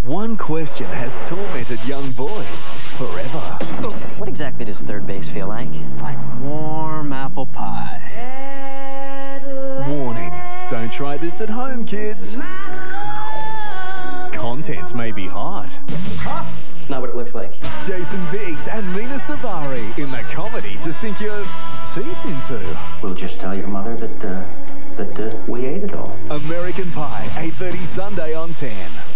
One question has tormented young boys forever. What exactly does third base feel like? Like warm apple pie. Warning, don't try this at home, kids. Contents may be hot. It's not what it looks like. Jason Biggs and Mina Savari in the comedy to sink your teeth into. We'll just tell your mother that we ate it all. American Pie, 8:30 Sunday on 10.